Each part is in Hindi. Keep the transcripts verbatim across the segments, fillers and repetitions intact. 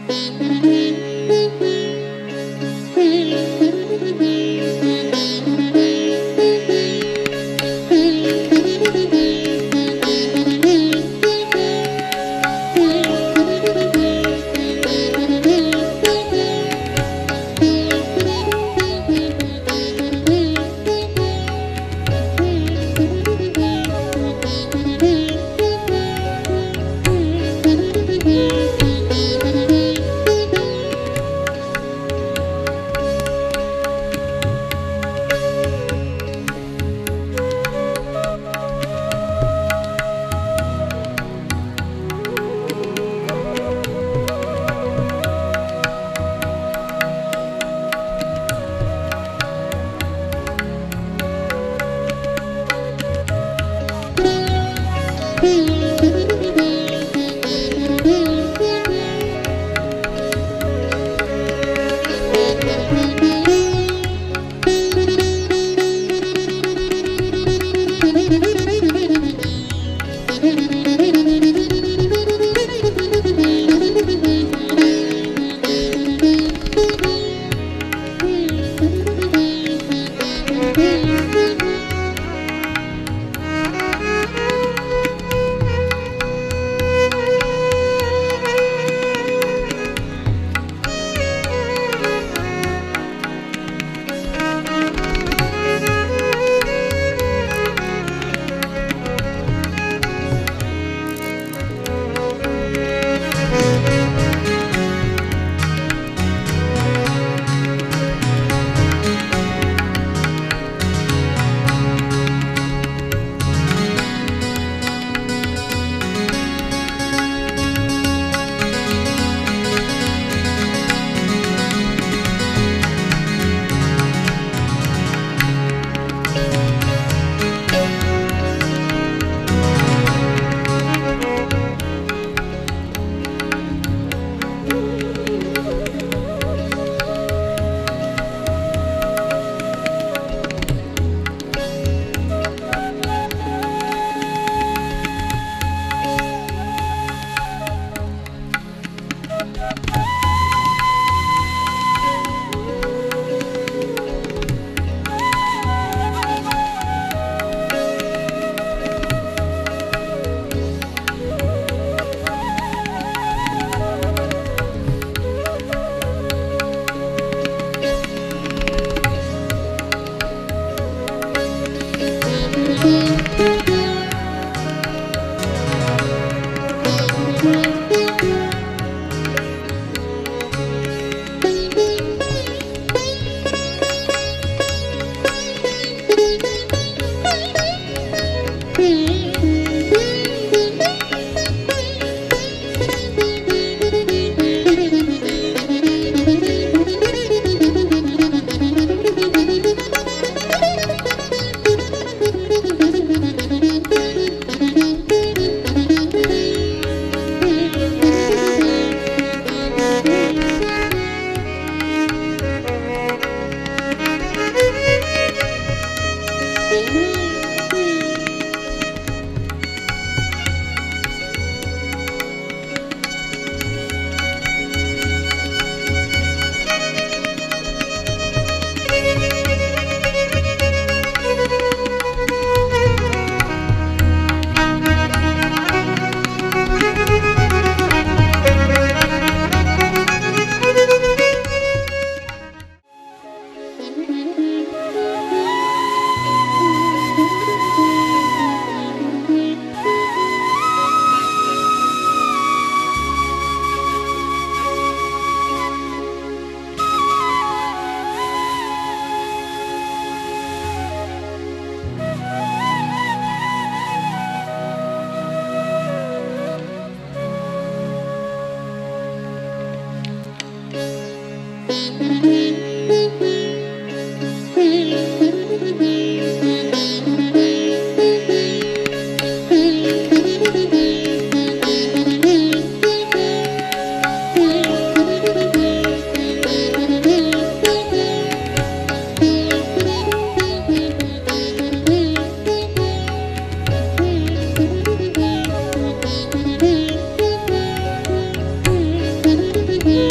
Mm-hmm.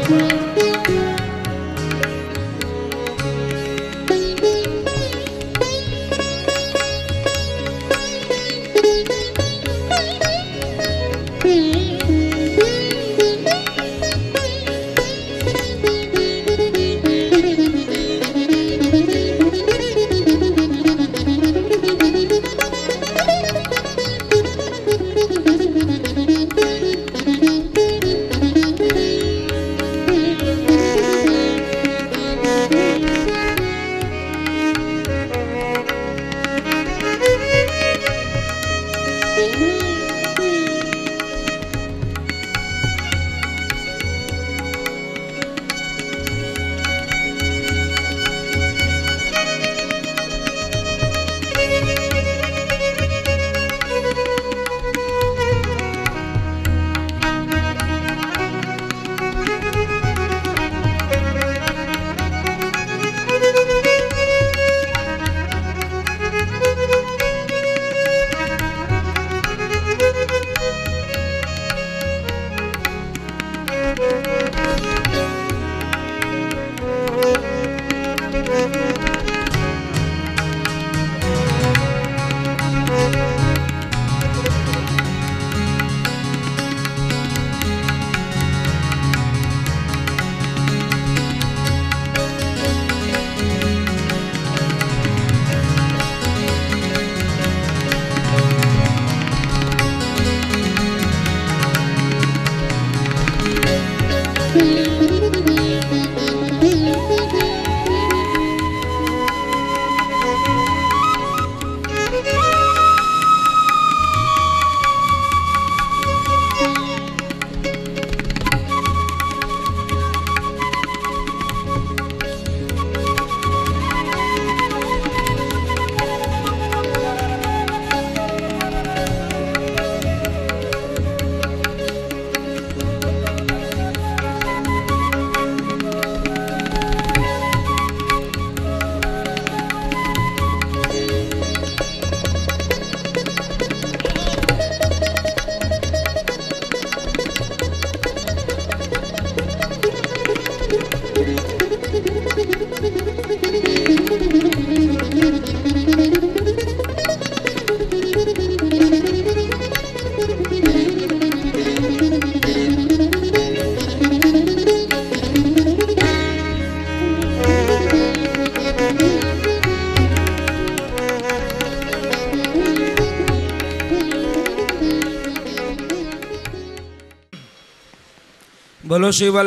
बोलो श्री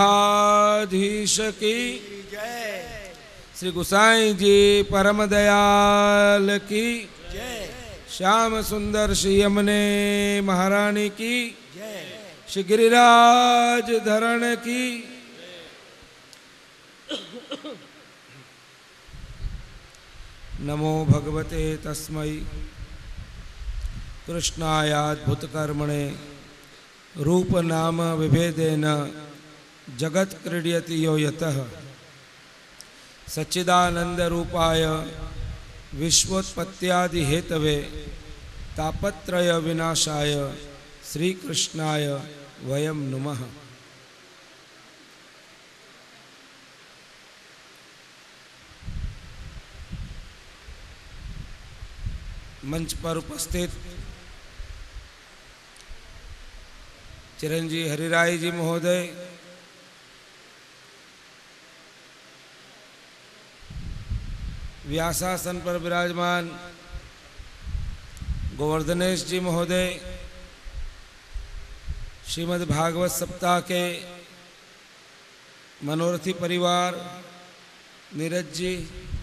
वल्लभाधीश की जय, श्री गुसाई जी परम दयाल की जय, श्याम सुंदर श्री यमुने महारानी की जय, श्री गिरिराज धरण की। नमो भगवते तस्मै कृष्णायाद्भुत कर्मणे रूप नाम विभेदेन जगत क्रीड्यति यो यतः सच्चिदानंद रूपाय विश्वोत्पत्त्यादि हेतवे तापत्रय विनाशाय श्री कृष्णाय वयम नुमः। मंच पर उपस्थित चिरंजीव हरिराय जी महोदय, व्यासासन पर विराजमान गोवर्धनेश जी महोदय, श्रीमद् भागवत सप्ताह के मनोरथी परिवार, नीरज जी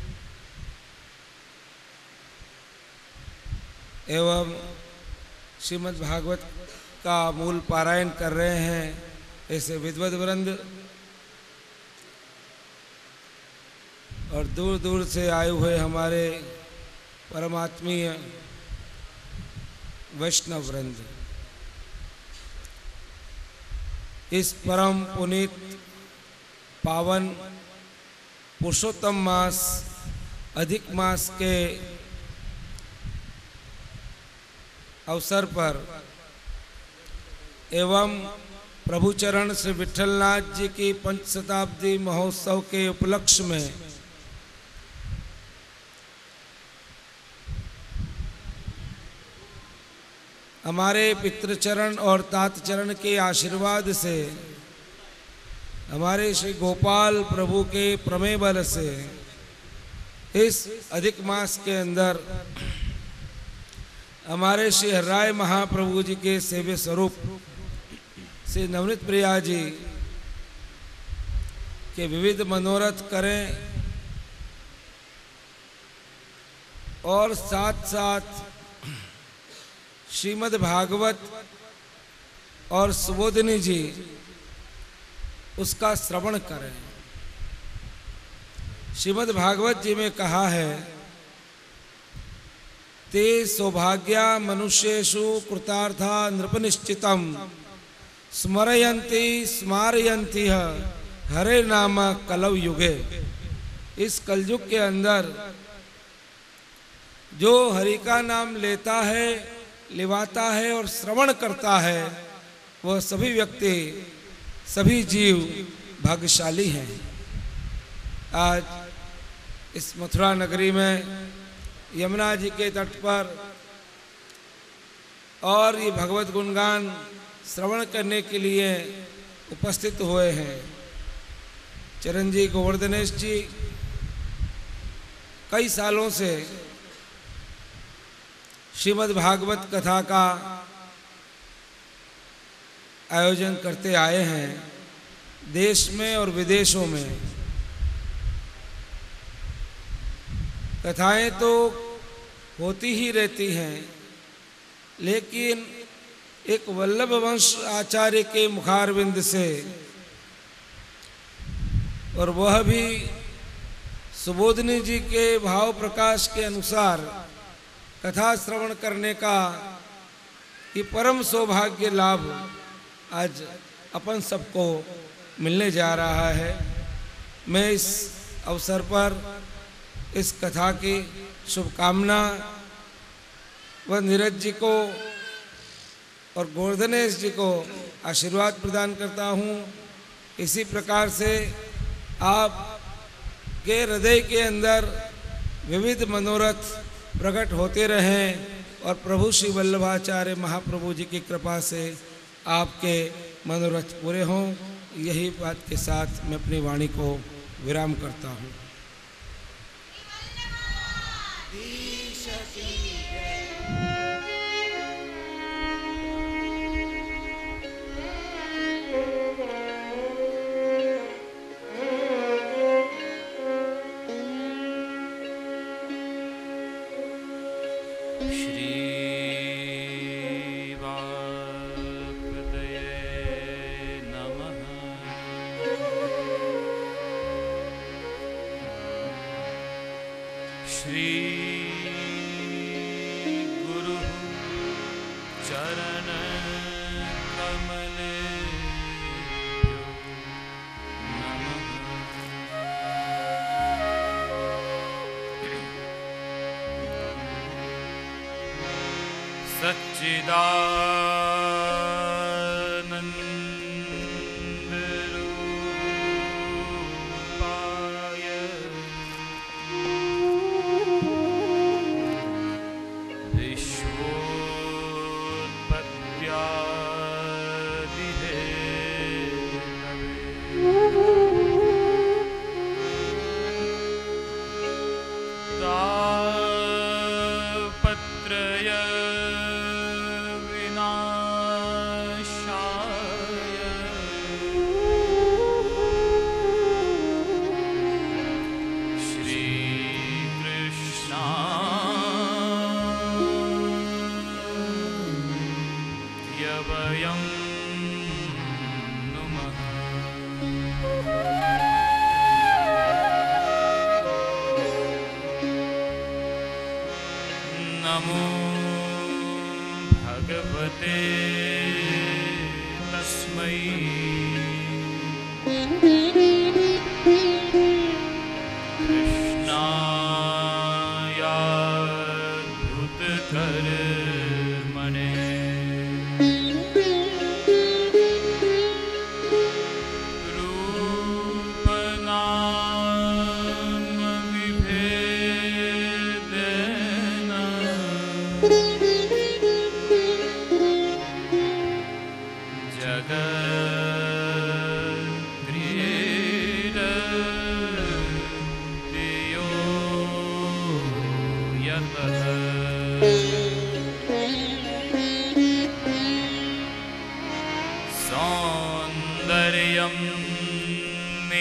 एवं श्रीमद् भागवत का मूल पारायण कर रहे हैं ऐसे विद्वद वृंद और दूर दूर से आए हुए हमारे परमात्मीय वैष्णव वृंद, इस परम पुनीत पावन पुरुषोत्तम मास अधिक मास के अवसर पर एवं प्रभु चरण श्री विठलनाथ जी की पंच शताब्दी महोत्सव के उपलक्ष्य में हमारे पितृचरण और तातचरण के आशीर्वाद से, हमारे श्री गोपाल प्रभु के प्रमेय बल से इस अधिक मास के अंदर हमारे श्री हरराय महाप्रभु जी के सेव्य स्वरूप श्री नवनीत प्रिया जी के विविध मनोरथ करें और साथ साथ श्रीमद् भागवत और सुबोधिनी जी उसका श्रवण करें। श्रीमद् भागवत जी में कहा है, ते सौभाग्या मनुष्येषु कृतार्था नृपनिश्चितम स्मरयन्ति स्मारयन्ति हरे नाम कलव युगे। इस कलयुग के अंदर जो हरि का नाम लेता है, लिवाता है और श्रवण करता है, वह सभी व्यक्ति, सभी जीव भाग्यशाली हैं। आज इस मथुरा नगरी में यमुना जी के तट पर और ये भगवत गुणगान श्रवण करने के लिए उपस्थित हुए हैं। चिरंजी गोवर्धनेश जी कई सालों से श्रीमद् भागवत कथा का आयोजन करते आए हैं, देश में और विदेशों में। कथाएं तो होती ही रहती हैं, लेकिन एक वल्लभ वंश आचार्य के मुखारविंद से, और वह भी सुबोधिनी जी के भाव प्रकाश के अनुसार कथा श्रवण करने का ये परम सौभाग्य लाभ आज अपन सबको मिलने जा रहा है। मैं इस अवसर पर इस कथा की शुभकामना व नीरज जी को और गोवर्धनेश जी को आशीर्वाद प्रदान करता हूँ। इसी प्रकार से आप के हृदय के अंदर विविध मनोरथ प्रकट होते रहें और प्रभु श्री वल्लभाचार्य महाप्रभु जी की कृपा से आपके मनोरथ पूरे हों। यही बात के साथ मैं अपनी वाणी को विराम करता हूँ।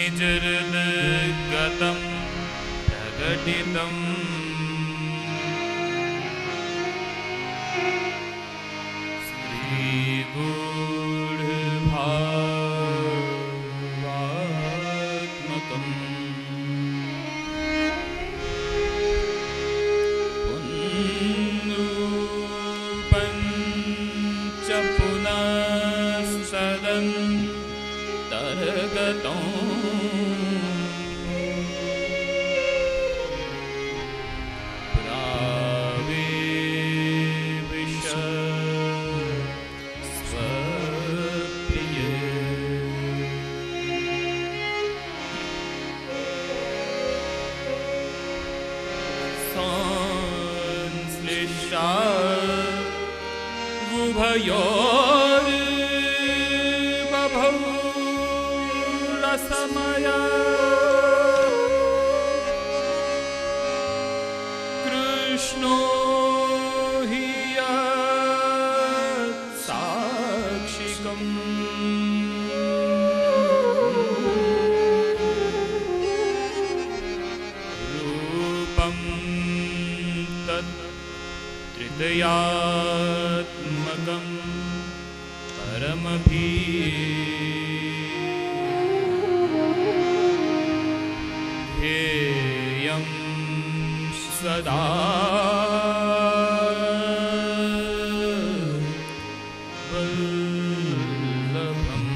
निजहृदगतं प्रकटितम् श्रीगूढभावात्मकम् पुनरुपञ्च पुनः सदन्तर्गतं उभयोर्बभौ रसमया कृष्णो हि साक्षिकम् रूपं तत् तृतीयात्मकं परमभि ध्येयं सदा वल्लभम्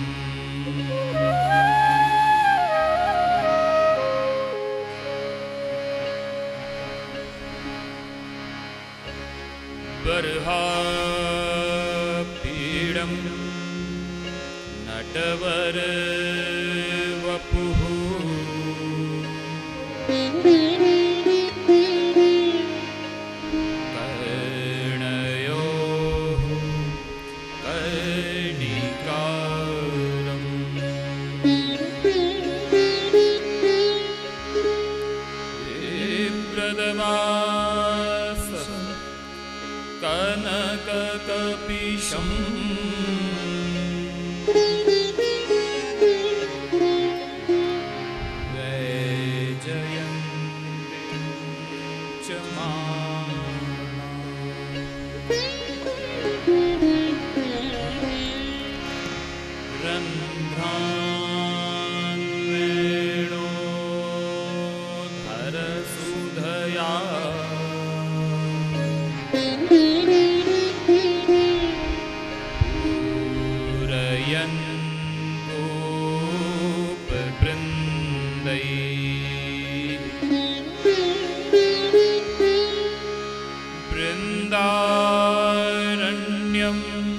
बर्हापीडं नटवर वपुः कर्णयोः कर्णिकारम् विप्रदवास कनककपीशम् वैजयन्तीं च रन्ध्रान् वेणोधरसुधया पूरयन् गोपवृन्दैः बृन्दारण्यं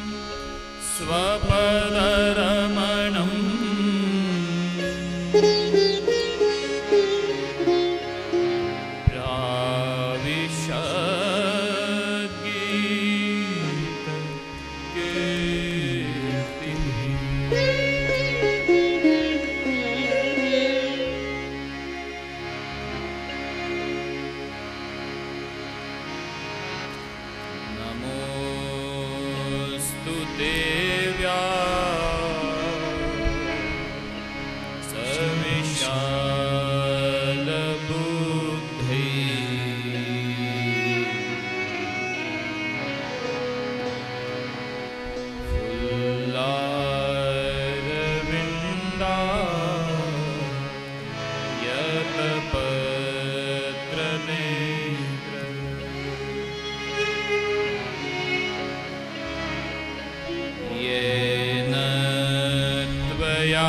स्वपदरमणम् नमोऽस्तु देव्या सविशालबुद्धै फुल्लारविन्दा यतपत्रनेत्र येन त्वया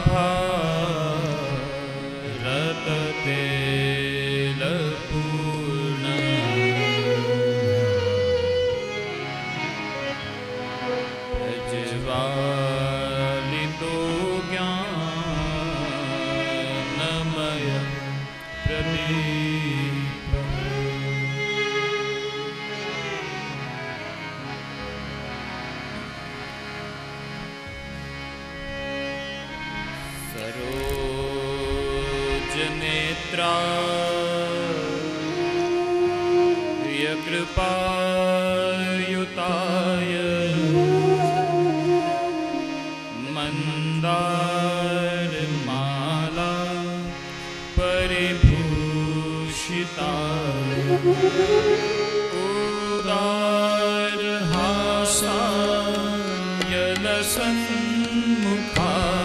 भारततेलपूर्ण प्रज्वालितो ज्ञानमय प्रदीपः सरोजनेत्रा प्रियकृपायुताय मन्दारमाला उदारहासायलसन्मुखा